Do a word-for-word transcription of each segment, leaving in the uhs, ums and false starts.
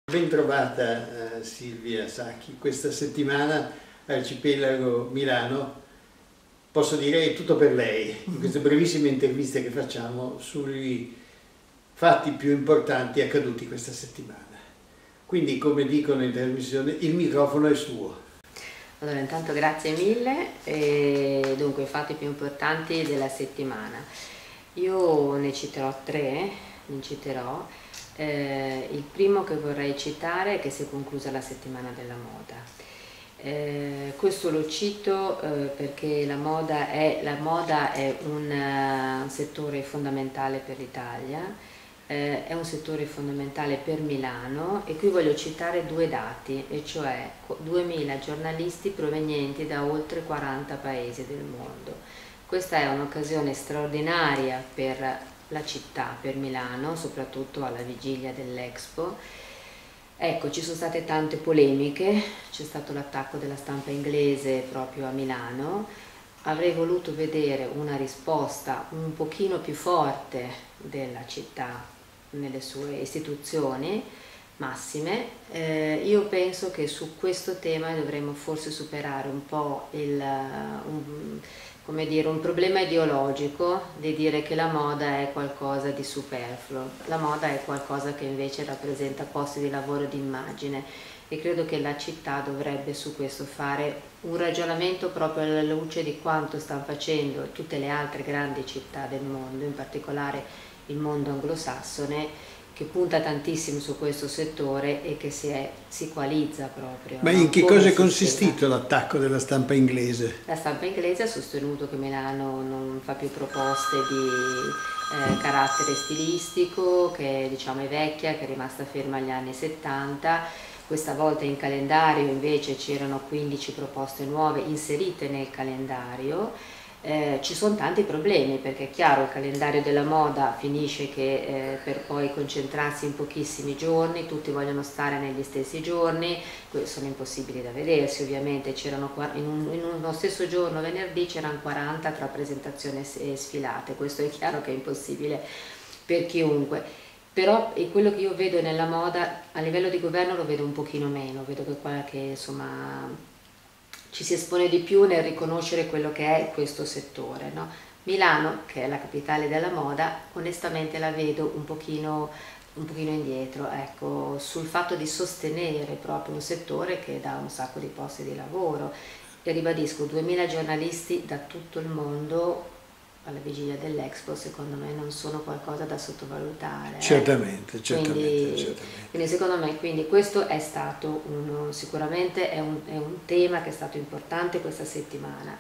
Bentrovata eh, Silvia Sacchi, questa settimana Arcipelago Milano, posso dire è tutto per lei, in queste brevissime interviste che facciamo sui fatti più importanti accaduti questa settimana. Quindi, come dicono in trasmissione, il microfono è suo. Allora, intanto grazie mille. E dunque, i fatti più importanti della settimana. Io ne citerò tre, ne citerò. Eh, il primo che vorrei citare è che si è conclusa la settimana della moda. Eh, questo lo cito eh, perché la moda è, la moda è un, uh, un settore fondamentale per l'Italia, eh, è un settore fondamentale per Milano, e qui voglio citare due dati, e cioè duemila giornalisti provenienti da oltre quaranta paesi del mondo. Questa è un'occasione straordinaria per la città, per Milano, soprattutto alla vigilia dell'Expo. Ecco, ci sono state tante polemiche, c'è stato l'attacco della stampa inglese proprio a Milano. Avrei voluto vedere una risposta un pochino più forte della città nelle sue istituzioni massime. Eh, io penso che su questo tema dovremmo forse superare un po' il... Un, come dire, un problema ideologico di dire che la moda è qualcosa di superfluo. La moda è qualcosa che invece rappresenta posti di lavoro di immagine, e credo che la città dovrebbe su questo fare un ragionamento proprio alla luce di quanto stanno facendo tutte le altre grandi città del mondo, in particolare il mondo anglosassone, che punta tantissimo su questo settore e che si, è, si equalizza proprio. Ma in che cosa è consistito l'attacco della stampa inglese? La stampa inglese ha sostenuto che Milano non fa più proposte di eh, carattere stilistico, che diciamo è vecchia, che è rimasta ferma agli anni settanta. Questa volta in calendario invece c'erano quindici proposte nuove inserite nel calendario. Eh, ci sono tanti problemi, perché è chiaro, il calendario della moda finisce che eh, per poi concentrarsi in pochissimi giorni, tutti vogliono stare negli stessi giorni, sono impossibili da vedersi ovviamente. C'erano in, un, in uno stesso giorno, venerdì, c'erano quaranta tra presentazioni e sfilate. Questo è chiaro che è impossibile per chiunque. Però quello che io vedo nella moda a livello di governo lo vedo un pochino meno, vedo che qua che insomma ci si espone di più nel riconoscere quello che è questo settore, no? Milano, che è la capitale della moda, onestamente la vedo un pochino, un pochino indietro, ecco, sul fatto di sostenere proprio un settore che dà un sacco di posti di lavoro. E ribadisco, duemila giornalisti da tutto il mondo alla vigilia dell'Expo, secondo me non sono qualcosa da sottovalutare. Certamente, eh. certamente, quindi, certamente. Quindi secondo me quindi questo è stato uno, sicuramente è un, è un tema che è stato importante questa settimana.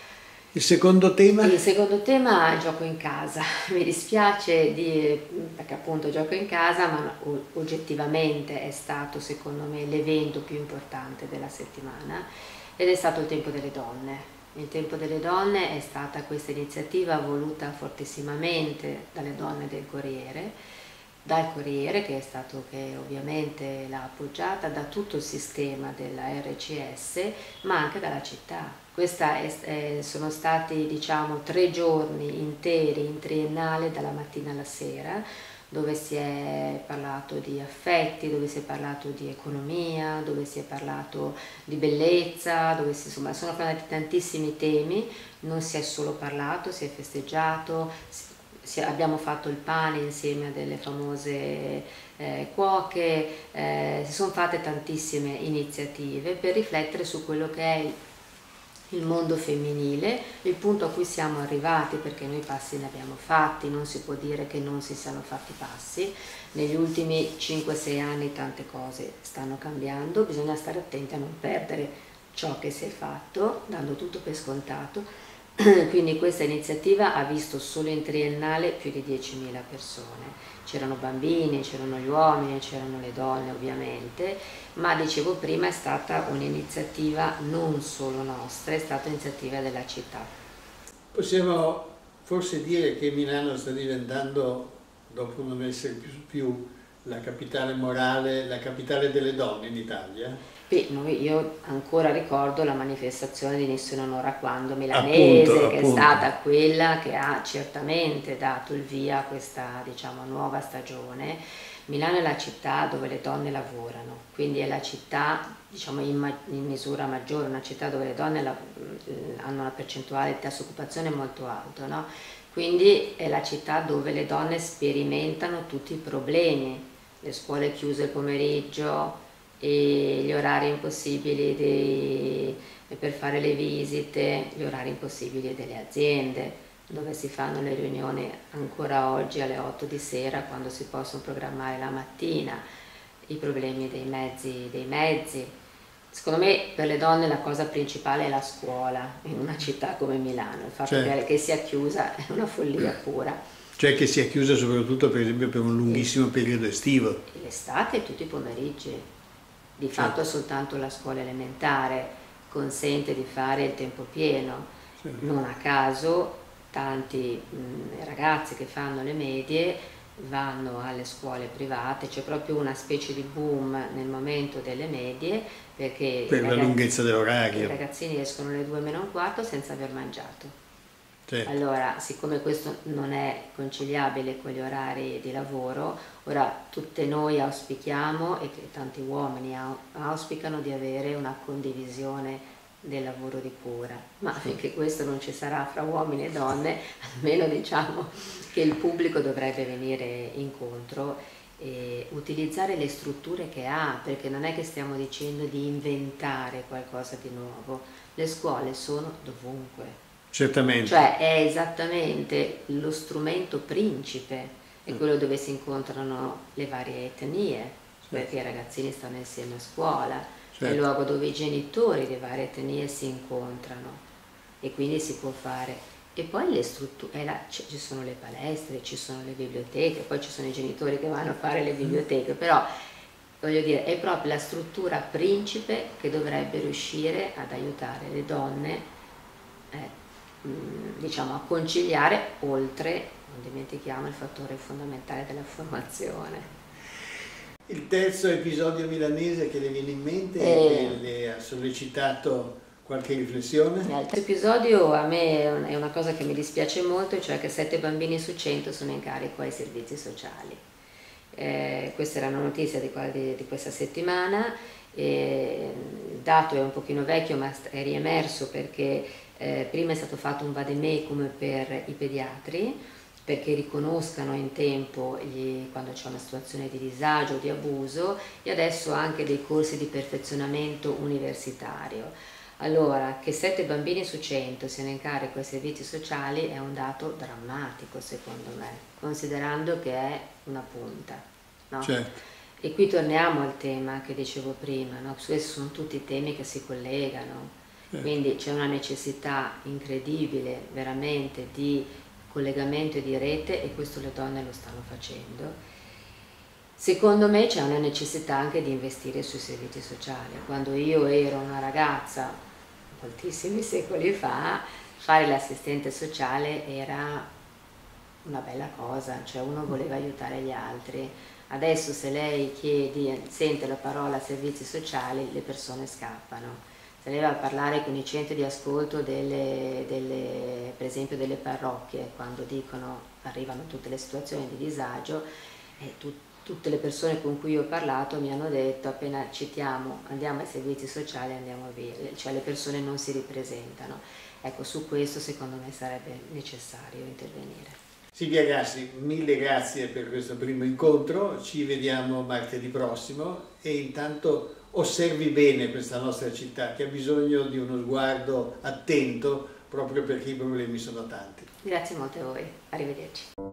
Il secondo tema? Il secondo tema è il gioco in casa. Mi dispiace di, perché appunto gioco in casa, ma oggettivamente è stato secondo me l'evento più importante della settimana, ed è stato il tempo delle donne. Il tempo delle donne è stata questa iniziativa voluta fortissimamente dalle donne del Corriere, dal Corriere che è stato, che ovviamente l'ha appoggiata, da tutto il sistema della R C S, ma anche dalla città. Questa è, è, sono stati diciamo tre giorni interi in triennale, dalla mattina alla sera, dove si è parlato di affetti, dove si è parlato di economia, dove si è parlato di bellezza, dove si, insomma sono stati tantissimi temi. Non si è solo parlato, si è festeggiato, si, abbiamo fatto il pane insieme a delle famose eh, cuoche, eh, si sono fatte tantissime iniziative per riflettere su quello che è il il mondo femminile, il punto a cui siamo arrivati, perché noi passi ne abbiamo fatti, non si può dire che non si siano fatti passi. Negli ultimi cinque sei anni tante cose stanno cambiando, bisogna stare attenti a non perdere ciò che si è fatto, dando tutto per scontato. Quindi questa iniziativa ha visto solo in triennale più di diecimila persone. C'erano bambini, c'erano gli uomini, c'erano le donne ovviamente, ma dicevo prima è stata un'iniziativa non solo nostra, è stata un'iniziativa della città. Possiamo forse dire che Milano sta diventando, dopo non essere più, più la capitale morale, la capitale delle donne in Italia? Beh, noi, io ancora ricordo la manifestazione di Nessuna Onora Quando milanese, appunto, che appunto. È stata quella che ha certamente dato il via a questa, diciamo, nuova stagione, Milano è la città dove le donne lavorano, quindi è la città, diciamo, in, ma in misura maggiore, una città dove le donne la hanno una percentuale di tasso di occupazione molto alto, no? Quindi è la città dove le donne sperimentano tutti i problemi, le scuole chiuse il pomeriggio, e gli orari impossibili di, per fare le visite, gli orari impossibili delle aziende, dove si fanno le riunioni ancora oggi alle otto di sera quando si possono programmare la mattina, i problemi dei mezzi, dei mezzi. Secondo me per le donne la cosa principale è la scuola in una città come Milano, il fatto certo. che, che sia chiusa è una follia pura. Cioè che sia chiusa soprattutto per esempio per un lunghissimo periodo estivo. L'estate tutti i pomeriggi, di fatto certo. soltanto la scuola elementare consente di fare il tempo pieno, certo. non a caso tanti mh, ragazzi che fanno le medie vanno alle scuole private, c'è proprio una specie di boom nel momento delle medie perché per la lunghezza dell'orario. I ragazzini escono alle due meno un quarto senza aver mangiato. Certo. Allora, siccome questo non è conciliabile con gli orari di lavoro, ora tutte noi auspichiamo e che tanti uomini auspicano di avere una condivisione del lavoro di cura, ma finché questo non ci sarà fra uomini e donne, almeno diciamo che il pubblico dovrebbe venire incontro e utilizzare le strutture che ha, perché non è che stiamo dicendo di inventare qualcosa di nuovo, le scuole sono dovunque. Certamente. Cioè è esattamente lo strumento principe, è quello dove si incontrano le varie etnie, perché i ragazzini stanno insieme a scuola, certo. è il luogo dove i genitori di varie etnie si incontrano e quindi si può fare. E poi le strutture, eh, ci sono le palestre, ci sono le biblioteche, poi ci sono i genitori che vanno a fare le biblioteche, però voglio dire, è proprio la struttura principe che dovrebbe riuscire ad aiutare le donne eh, diciamo a conciliare, oltre, non dimentichiamo il fattore fondamentale della formazione. Il terzo episodio milanese che le viene in mente e che le ha sollecitato qualche riflessione? L'altro episodio a me è una cosa che mi dispiace molto, cioè che sette bambini su cento sono in carico ai servizi sociali. Eh, questa era una notizia di, di, di questa settimana, eh, il dato è un pochino vecchio ma è riemerso perché Eh, prima è stato fatto un vademecum per i pediatri perché riconoscano in tempo gli, quando c'è una situazione di disagio o di abuso, e adesso anche dei corsi di perfezionamento universitario. Allora, che sette bambini su cento siano in carico ai servizi sociali è un dato drammatico secondo me, considerando che è una punta, no? Certo. E qui torniamo al tema che dicevo prima, no? Questi sono tutti temi che si collegano. Quindi c'è una necessità incredibile veramente di collegamento e di rete, e questo le donne lo stanno facendo. Secondo me c'è una necessità anche di investire sui servizi sociali. Quando io ero una ragazza, moltissimi secoli fa, fare l'assistente sociale era una bella cosa, cioè uno voleva aiutare gli altri. Adesso se lei chiedi, sente la parola servizi sociali, le persone scappano. Se lei va a parlare con i centri di ascolto delle, delle, per esempio delle parrocchie, quando dicono arrivano tutte le situazioni di disagio, eh, tu, tutte le persone con cui ho parlato mi hanno detto appena citiamo andiamo ai servizi sociali andiamo via, cioè le persone non si ripresentano. Ecco, su questo secondo me sarebbe necessario intervenire. Silvia Grassi, mille grazie per questo primo incontro, ci vediamo martedì prossimo e intanto osservi bene questa nostra città che ha bisogno di uno sguardo attento proprio perché i problemi sono tanti. Grazie molte a voi, arrivederci.